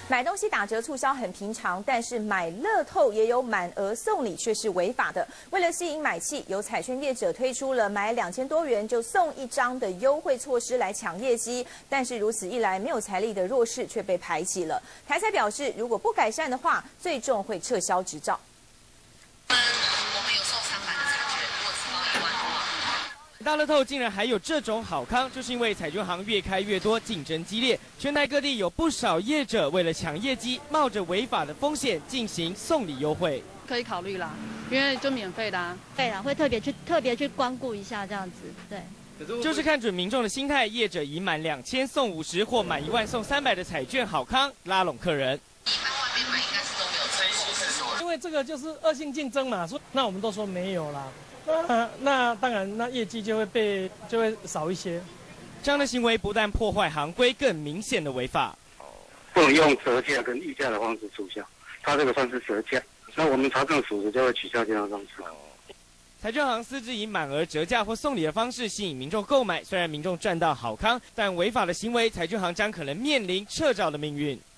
买东西打折促销很平常，但是买乐透也有满额送礼却是违法的。为了吸引买气，有彩券业者推出了买2000多元就送1张的优惠措施来抢业绩，但是如此一来，没有财力的弱势却被排挤了。台彩表示，如果不改善的话，最终会撤销执照。 大乐透竟然还有这种好康，就是因为彩券行越开越多，竞争激烈，全台各地有不少业者为了抢业绩，冒着违法的风险进行送礼优惠。 可以考虑啦，因为就免费的啊。 对啦，会特别去光顾一下这样子，对。 就是看准民众的心态，业者以满2000送50或满1万送300的彩券好康拉拢客人。 一般外面买应该是都没有这些， 因为这个就是恶性竞争嘛，那我们都说没有啦。 那当然，那业绩就会少一些。 这样的行为不但破坏行规，更明显的违法。 不能用折价跟溢价的方式促销，它这个算是折价。那我们查证属实就会取消这样的方式。 彩券行私自以满额折价或送礼的方式吸引民众购买，虽然民众赚到好康，但违法的行为，彩券行将可能面临撤照的命运。